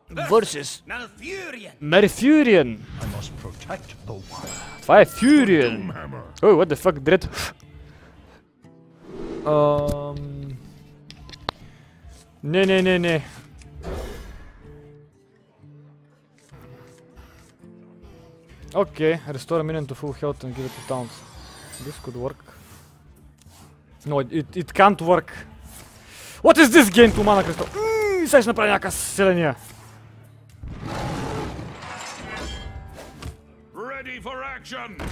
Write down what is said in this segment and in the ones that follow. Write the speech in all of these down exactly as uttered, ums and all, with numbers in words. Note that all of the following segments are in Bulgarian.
versus Malfurion. Това е Furion. Oh, what the fuck, Dread. Um... Не, не, не, не. Okay, restore a minion to full health and give it to taunt. This could work. No, it, it can't work. What is this game to mana crystal? Ммм, сега ще направя някаква селения. Ready for action.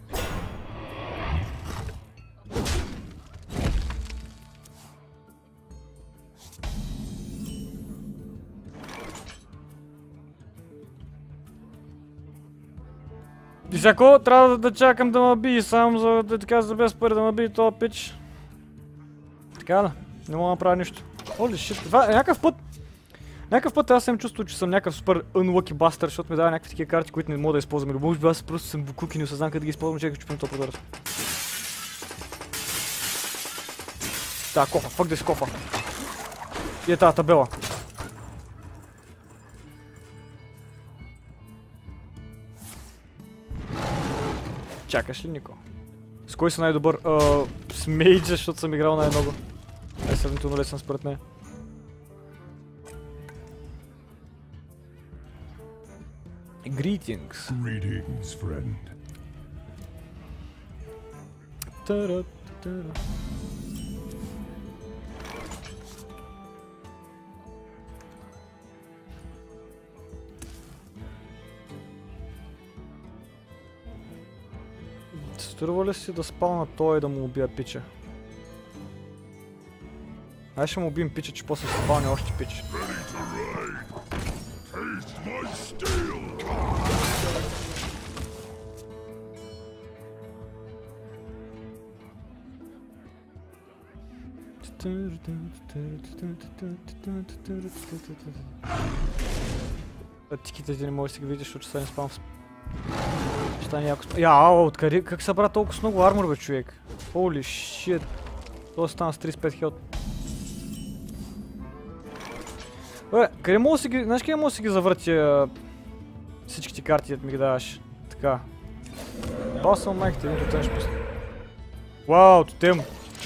И всяко трябва да чакам да ме бие само за да така за без пари да ме бие този пич. Така да, не мога да направя нищо. Holy shit, това е някакъв път. Някакъв път аз съм чувствал, че съм някакъв супер unlucky bastard, защото ми дава някакви такива карти, които не мога да използвам. Или може би аз просто съм буклук и не осъзнам къде да ги използвам, чекай, че чупим този продължа. Да, кофа, fuck this кофа. И е тази табела. Чакаш ли, Нико? С кой си най-добър? Uh, с мейджа, защото съм играл най-много. Е сравнително лесен според нея. Greetings. Greetings, friend. Та-ра, та-ра. Струва ли си да спална той и да му убия пича? Ай ще му убием пича, че после ще спалня още пич. Тиките не можеш да си ги видиш, защото стане спам. Ще стане яко спам. Я, ау, откъде? Как събра толкова с много армор, бе, човек? Holy shit. Това стана с тридесет и пет хелт. Бе, къде мога да си ги... Знаеш къде мога да си ги завъртя всичките карти, да ми ги даваш? Така. Бал съм майките, един тотем ще пусна. Вау, тотем!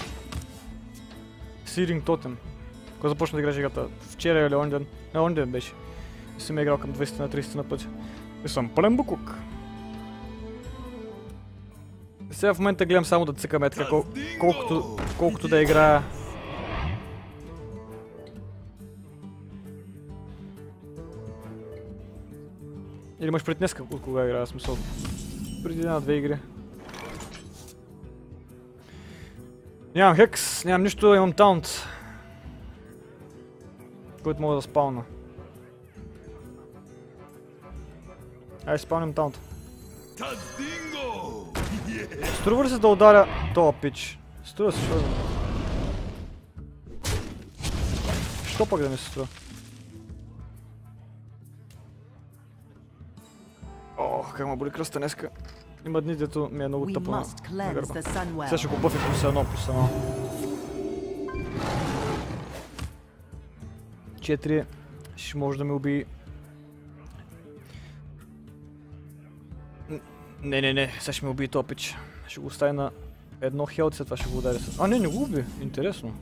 Сиринг тотем. Кога започна да играш играта? Вчера или он ден? Не, он ден беше. И съм играл към двайсет на трийсет на пъти. И съм пълен букук. Сега в момента гледам само да цъкаме така, кол колкото, колкото да играя. Или имаш пред днеска от кога играя, смисъл? Преди една-две игри. Нямам хекс, нямам нищо, имам таунт. Който мога да спална. Ай, спалнем таунт. Струва ли се да ударя тоя пич? Струва се, що? Що пък да ми се струва? Ох, как ме боли кръста днеска. Има дни, дето ми е много тъпо на гърба. Сега ще го бъфи плюс едно, плюс едно. Четири. Ще може да ме убие. Не, не, не, сега ще ме убие тоя пич. Ще го остави на едно хелт, след това ще го ударя с... А, не, не го уби. Интересно.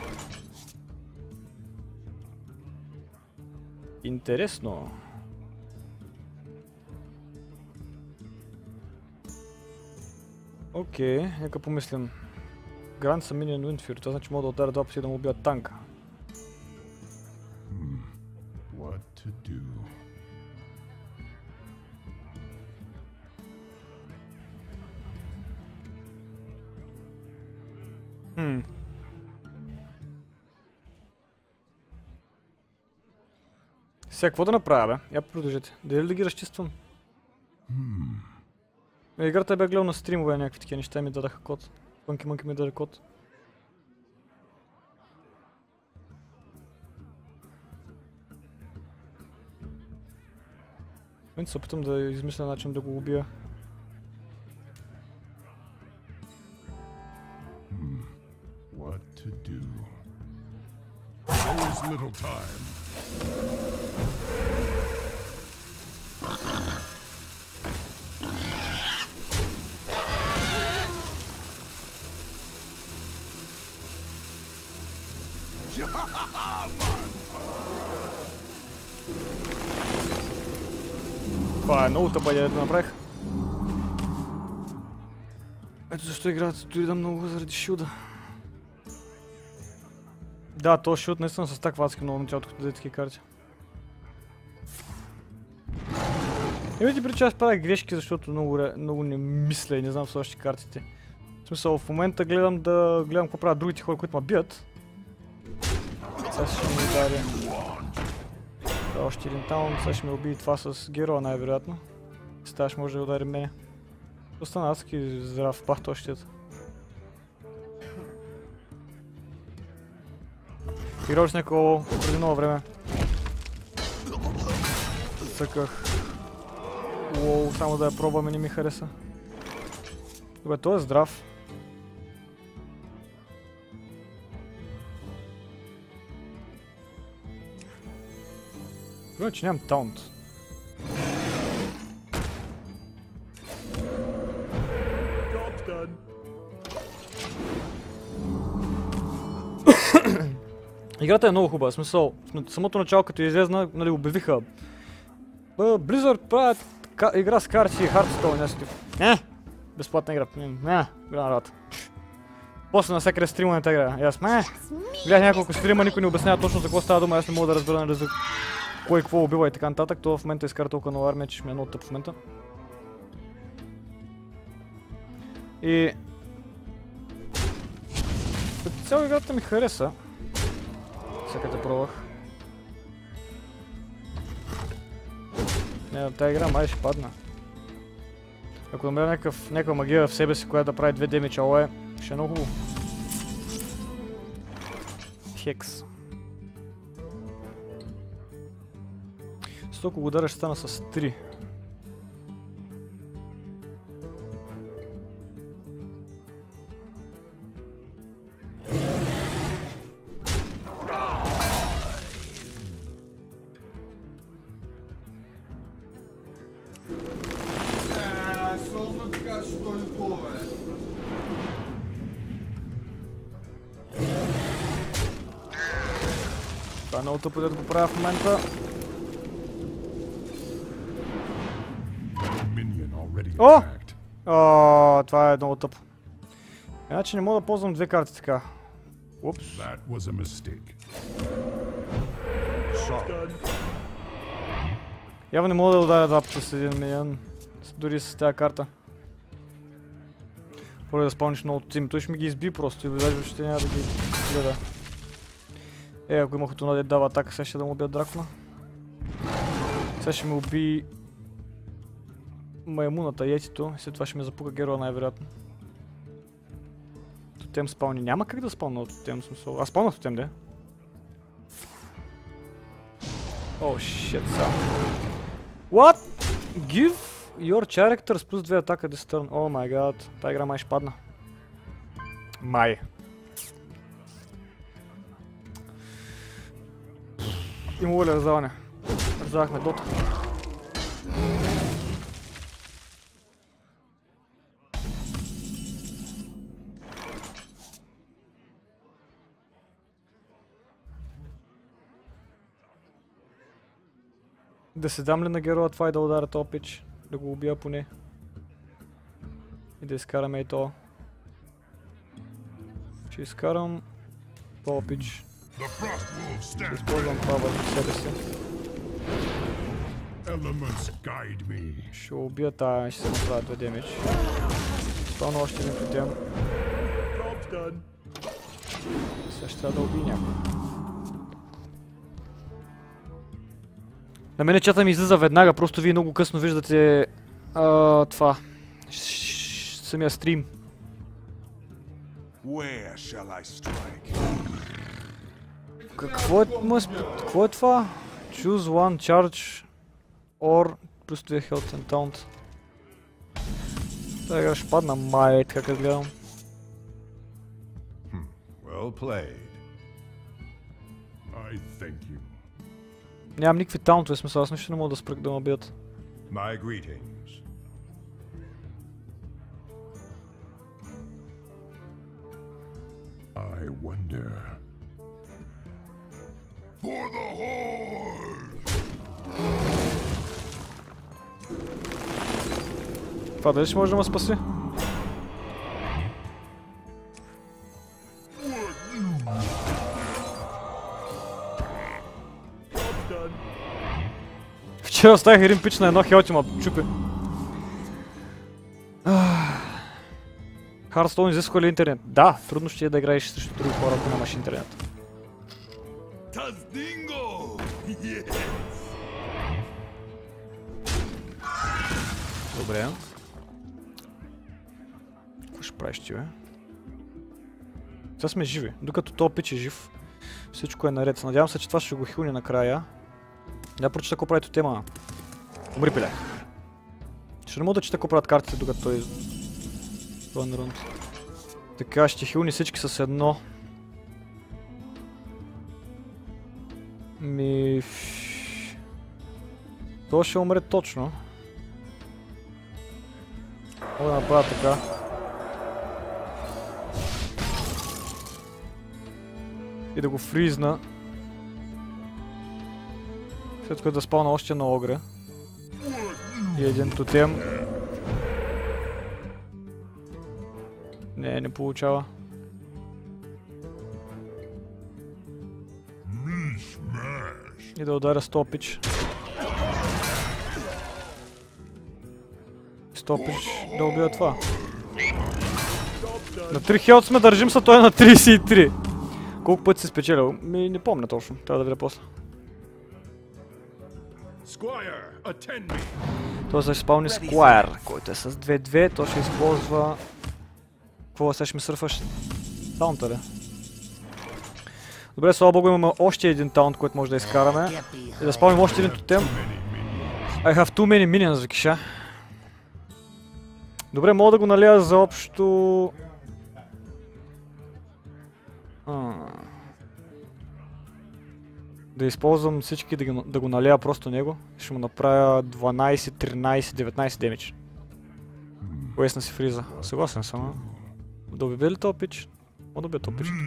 Интересно. Окей, okay, нека помислим. Гранд са Minion Windfear, това значи мога да ударя два пъти да му убия танка. What to do? Хм. Сега, какво да направя, бе? Я продължите. Дали да ги разчиствам? Hmm. Играта бе гледал на стримове някакви такива неща и ми дадаха код. Фънки Мънки ми даде код. В момента се опитам да измисля начин да го убия. Hmm. What to do? There is little time. Това е много тъпа идея да направих. Ето защо играта стои да много заради шилда. Да, този шилд наистина с такова адски много началото, като даде такива карти. И видите при че аз правя грешки, защото много, много не мисля и не знам още картите. В смисъл, в момента гледам да гледам какво правят другите хора, които ме бият. Сега ще ми удари. Да, още един таун, сега ще ме убие това с героя най-вероятно. Сега ще може да удари мене. Остана адски здрав, пах тощият. Играл с някакво преди много време. Съках. Уоу, само да я пробваме, не ми хареса. Добре, той е здрав. Добре, че нямам таунт. Играта е много хубава, в смисъл, в самото начало като излезна, нали, обявиха Blizzard правят игра с карти и Hearthstone, нещо тип. Не! Безплатна игра. Не, голяма работа. После на всякъде стрима на тази игра. И аз, не! Гледах няколко стрима, никой не обяснява точно за какво става дума, аз не мога да разбера, нали, за кой какво убива и така нататък. Това в момента изкара толкова нова армия, че ще ми е много тъп в момента. И... като цяло играта ми хареса. Всяката пробвах. Не, тази игра май ще падна. Ако намеря някакъв, някаква магия в себе си, която да прави две демидж АОЕ, ще е много хубаво. Хекс. С толкова удара ще стана с три. Това е много тъпо да го правя в момента. О! О, това е много тъпо. Иначе не мога да ползвам две карти така. Упс. Явно не мога да ударя два пъти с един миньон. Дори с тази карта. Първо да спълниш много от тим. Той ще ми ги изби просто и даже въобще няма да ги гледа. Е, ако имах това да дава атака, сега ще да му убия дракона. Сега ще ме уби маймуната, етито, и след това ще ме запука героя най-вероятно. Тотем спални. Няма как да спална от тотем смисъл. Аз спалнах тотем, де? О, шит, са. What? Give your characters плюс две атака this turn. О май гад. Та игра май ще падна. Май. Има ли раздаване? Раздавахме дота. Да се дам ли на героя това и да ударя този пич? Да го убия поне. И да изкараме и то. Ще изкарам този пич. Ще използвам това върху себе си. Ще убия тая и ще се направя две демидж. Стана още един тотем. Сега ще трябва да убия някой. На мене чата ми излиза веднага, просто вие много късно виждате а, това. Самия стрим. Какво е, какво е това? Choose one charge or плюс две health and taunt. Та игра ще падна май, така като гледам. Well played. I thank you. Нямам никакви таунтове, смисъл, аз нищо не мога да спрък да ме бият. My greetings. I wonder. Това дали ще може да ме спаси? Вчера оставих един пич на едно хелти, ма чупи. Hearthstone изисква ли интернет? Да, трудно ще е да играеш срещу други хора, ако нямаш интернет. Добре. Какво ще правиш ти, бе? Сега сме живи. Докато този пич е жив, всичко е наред. Надявам се, че това ще го хилни накрая. Я прочита какво прави тема. Умри, пиле. Ще не мога да чета какво правят картите, докато той е на рунд. Така, ще хилни всички с едно. Ми... То ще умре точно. Мога да направя така. И да го фризна. След което да спална още на огра. И един тотем. Не, не получава. И да ударя стопич. Стопич да убива това. На три хелт сме, държим се, той е на тридесет и три. Колко пъти си спечелил? Ми не помня точно, трябва да видя после. Той се спални Squire, който е с две две, той ще използва... Какво сега ще ми сърфаш? Таунта ли? Добре, слава богу имаме още един таунт, който може да изкараме. И да спалним още един тотем. I have too many minions, викиша. Добре, мога да го налия за общо... А... Да използвам всички, да, ги, да го налия просто него. Ще му направя дванайсет, тринайсет, деветнайсет демидж. Уесна си фриза. Съгласен съм, а? Да убие ли този пич? Мога да убие този пич.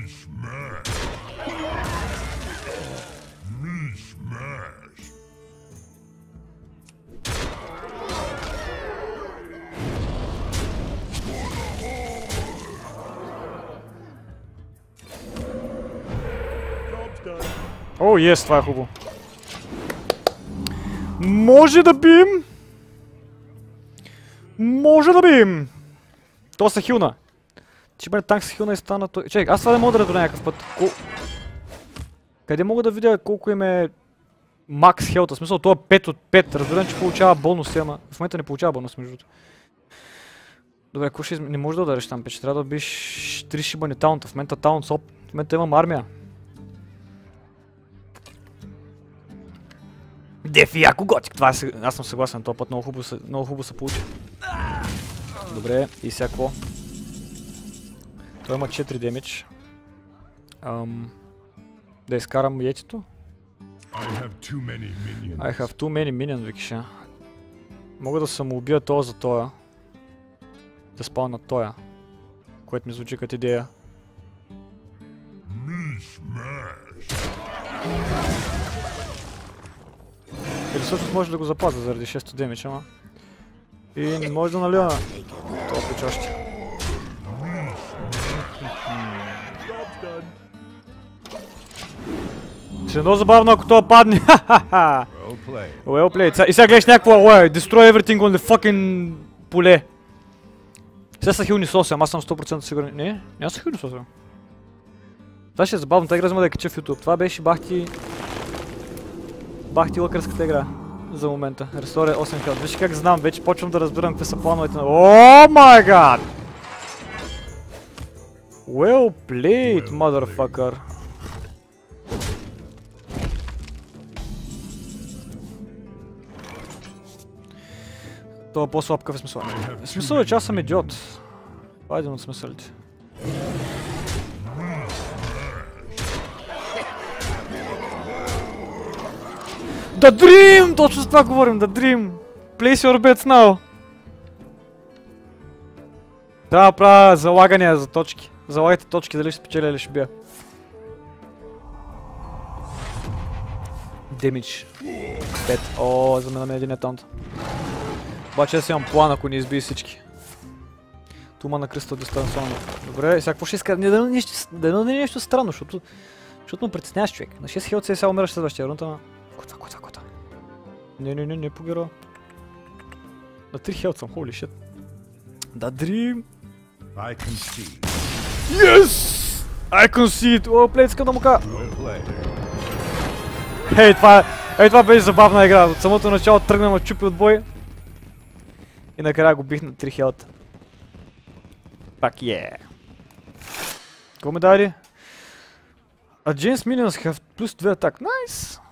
О, ес, това е хубаво. Може да бием! Може да бием! То са хилна. Че бъде танк с хилна и стана той... Чек, аз това не мога да разбера някакъв път. Ко... Къде мога да видя колко им е... Макс хелта? В смисъл, това е пет от пет. Разбирам, че получава бонус, ама в момента не получава бонус, между другото. Добре, ако ще изм... не може да удариш там, пе, че трябва да убиеш три шибани таунта. В момента таунт соп. В момента имам армия. Дефи, яко готик! Това е... Аз съм съгласен, този път много хубаво се, много хубаво се получи. Добре, и сега какво? Той има четири демидж. Ам... Да изкарам йетито? I have too many minions. I have too many minions, викиша. Мога да самоубия това за тоя. Да спална тоя. Което ми звучи като идея. Или всъщност може да го запазя заради шест демидж, ама. И не може да налива това пич още. Ще е много забавно, ако това падне. Well played. И сега гледаш някакво алоя. Destroy everything on the fucking поле. Сега са хилни сосем, аз съм сто процента сигурен. Не, няма са хилни сосем. Това ще е забавно, тази игра взема да я кача в YouTube. Това беше бахти... Бахти лъкърската игра. За момента. Restore осем хелт. Виж как знам, вече почвам да разбирам какви са плановете на... О май гад! Well played, motherfucker. Това е по-слаб какъв смисъл. Смисъл е, че аз съм идиот. Това е един от смисълите. The Dream! Точно с това говорим, The Dream! Place your bets now! Трябва да правя залагания за точки. Залагайте точки, дали ще спечеля или ще бия. Демидж. пет. О, за мен на един етант. Обаче аз имам план, ако не изби всички. Тума на Кристал дистанционно. Добре, сега какво ще иска? Не да е нещо, да не е нещо странно, защото... Защото му притесняваш човек. На шест хелца и сега умираш следващия рунта, ама... Кота, кота, кота. Не, не, не, не погера. На три хелца съм, holy shit. Да, дрим! I can see. Yes! I can see it! О, плейцка да му ка! Ей, това, ей, това беше забавна игра. От самото начало тръгна ме чупи от бой. И накрая го бих на три хелта. Пак е. Какво ме даде? А James Minions have плюс две атак. Найс!